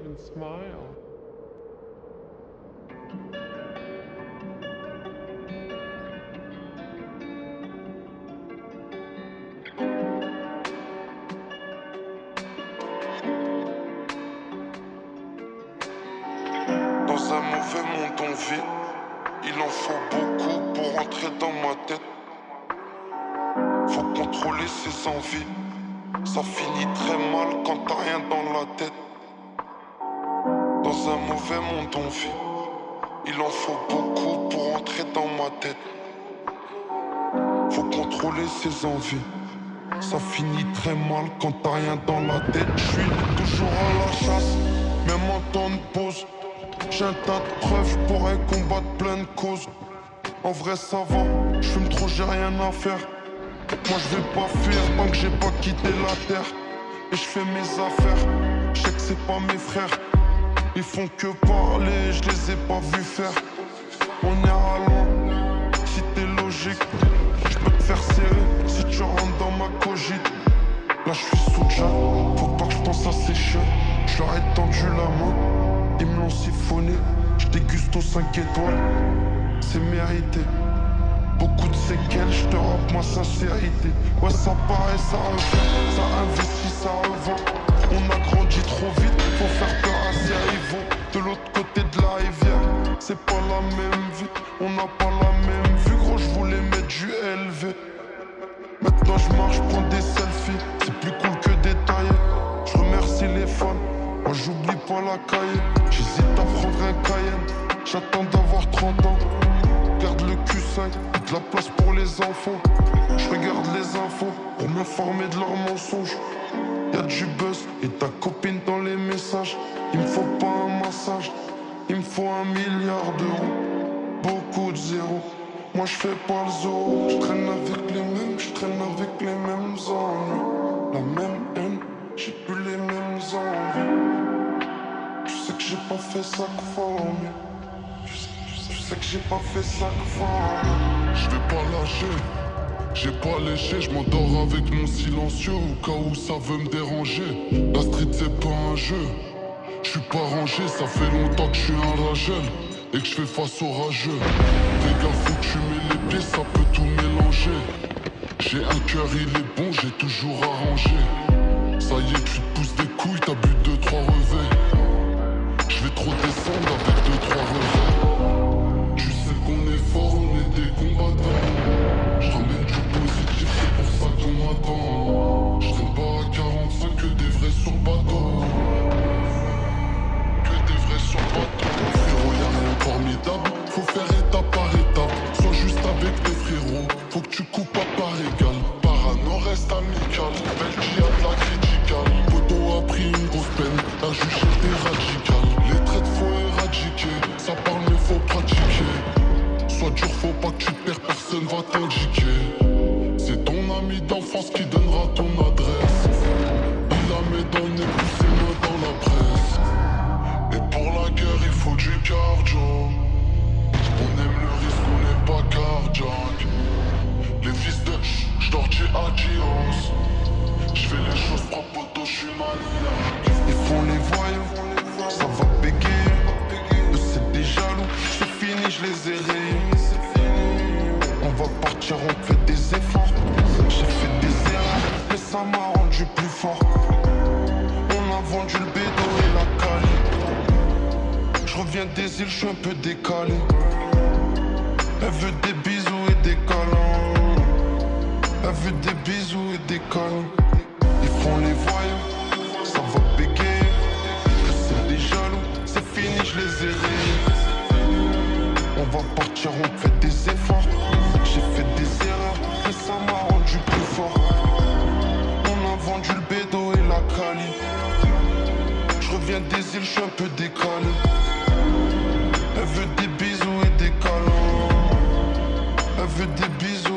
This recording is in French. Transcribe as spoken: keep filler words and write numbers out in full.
fucking smile. Dans un mauvais monde on vit, il en faut beaucoup pour rentrer dans ma tête. Faut contrôler ses envies, ça finit très mal quand t'as rien dans la tête. Dans un mauvais monde on vit, il en faut beaucoup pour rentrer dans ma tête. Faut contrôler ses envies, ça finit très mal quand t'as rien dans la tête. J'suis toujours à la chasse, même en temps de pause. J'ai un tas de preuves, j'pourrais combattre plein de causes. En vrai ça va, j'fume trop, j'ai rien à faire. Moi j'vais pas fuir tant que j'ai pas quitté la terre. Et j'fais mes affaires, j'sais que c'est pas mes frères. Ils font que parler, je les ai pas vus faire. On ira loin, si t'es logique. J'peux te faire serrer, si tu rentres dans ma cogite. Là j'suis sous Jack, faut pas que j'pense à ces chiens. J'leur ai tendu la main, ils me l'ont siphonné. J'déguste aux cinq étoiles, c'est mérité. Beaucoup de séquelles, j'te rappe ma sincérité. Ouais ça paraît, ça revient, ça investit, ça revend. On a grandi trop vite, faut faire peur à ses rivaux. De l'autre côté de la rivière, c'est pas la même vie. On n'a pas la même vue, gros j'voulais mettre du L V. Maintenant j'marche, j'prends des selfies. C'est plus cool que détaillé. J'remercie les fans, moi j'oublie pas la cahier. J'hésite à prendre un Cayenne, j'attends d'avoir trente ans. Garde le Q cinq, de la place pour les enfants. J'regarde les infos pour m'informer de leurs mensonges. Y'a du buzz et ta copine dans les messages. Il me faut pas un massage, il me faut un milliard d'euros. Beaucoup de zéros, moi j'fais pas le zoo. J'traîne avec les mêmes, j'traîne avec les mêmes ennuis. La même haine, j'ai plus les mêmes envies. Je sais que j'ai pas fait ça que faut mieux. Je sais que j'ai pas fait ça que faut. Je vais pas lâcher, j'ai pas léché, je m'endors avec mon silencieux au cas où ça veut me déranger. La street c'est pas un jeu, je suis pas rangé, ça fait longtemps que je suis un rageux et que je fais face aux rageux. Fais gaffe où tu mets les pieds, ça peut tout mélanger. J'ai un cœur, il est bon, j'ai toujours arrangé. Ça y est, tu te pousses des couilles, t'as bu deux, trois revêts. Je vais trop descendre avec deux, trois revêts. Tu sais qu'on est fort, on est des combattants. Je ramène du positif, c'est pour ça qu'on m'attend. Je traîne pas à quarante-cinq, que des vrais sur le bateau. Que des vrais sur le bateau. Frérot, y'a rien de formidable, faut faire étape par étape. Sois juste avec tes frérots, faut que tu coupes pas par égal. Parano reste amical, Belgique a de la criticale. Poto a pris une grosse peine, la juge était radicale. Les traites faut éradiquer, ça parle mais faut pratiquer. Sois dur, faut pas que tu te perds, personne va t'indiquer. C'est ton ami d'enfance qui donnera ton adresse. Il la met dans le nez, pousse ses mains dans la presse. Et pour la guerre, il faut du cardio. On aime le risque, on n'est pas cardiaque. Les fils de j'dors du adios. J'fais les choses propres, poto, j'suis maniaque. Ils font les voyous, ça va bégayer. Eux c'est des jaloux, c'est fini, je les ai rayés. On va partir, on fait des efforts. J'ai fait des erreurs, mais ça m'a rendu plus fort. On a vendu le bédo et la cali. Je reviens des îles, je suis un peu décalé. Elle veut des bisous et des câlins. Elle veut des bisous et des câlins. Ils font les voyous, ça va bégayer. C'est des jaloux, c'est fini, je les ai rayés. On va partir, on fait des efforts. J'ai fait des erreurs, mais ça m'a rendu plus fort. On a vendu le bédo et la cali. Je reviens des îles, je suis un peu décalé. Elle veut des bisous et des câlins. Elle veut des bisous